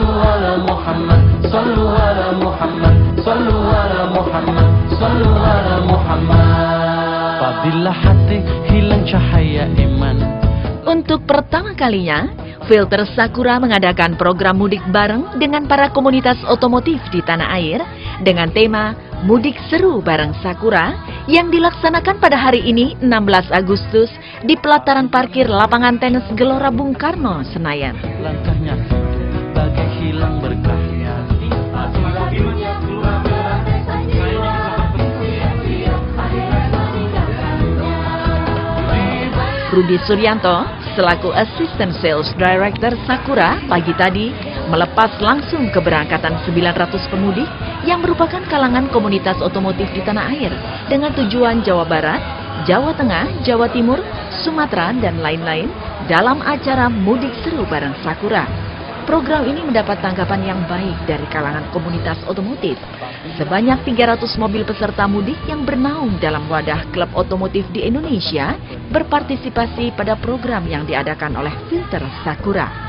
sallu ala Muhammad, sallu ala Muhammad, sallu ala Muhammad, sallu ala Muhammad. Apabila hati hilang cahaya iman. Untuk pertama kalinya, Filter Sakura mengadakan program mudik bareng dengan para komunitas otomotif di tanah air dengan tema Mudik Seru Bareng Sakura yang dilaksanakan pada hari ini 16 Agustus di pelataran parkir lapangan tenis Gelora Bung Karno, Senayan. Langkahnya bagai hilang berkahnya. Rudi Suryanto, selaku Assistant Sales Director Sakura, pagi tadi melepas langsung keberangkatan 900 pemudik yang merupakan kalangan komunitas otomotif di tanah air dengan tujuan Jawa Barat, Jawa Tengah, Jawa Timur, Sumatera, dan lain-lain dalam acara Mudik Seru Bareng Sakura. Program ini mendapat tanggapan yang baik dari kalangan komunitas otomotif. Sebanyak 300 mobil peserta mudik yang bernaung dalam wadah klub otomotif di Indonesia berpartisipasi pada program yang diadakan oleh Filter Sakura.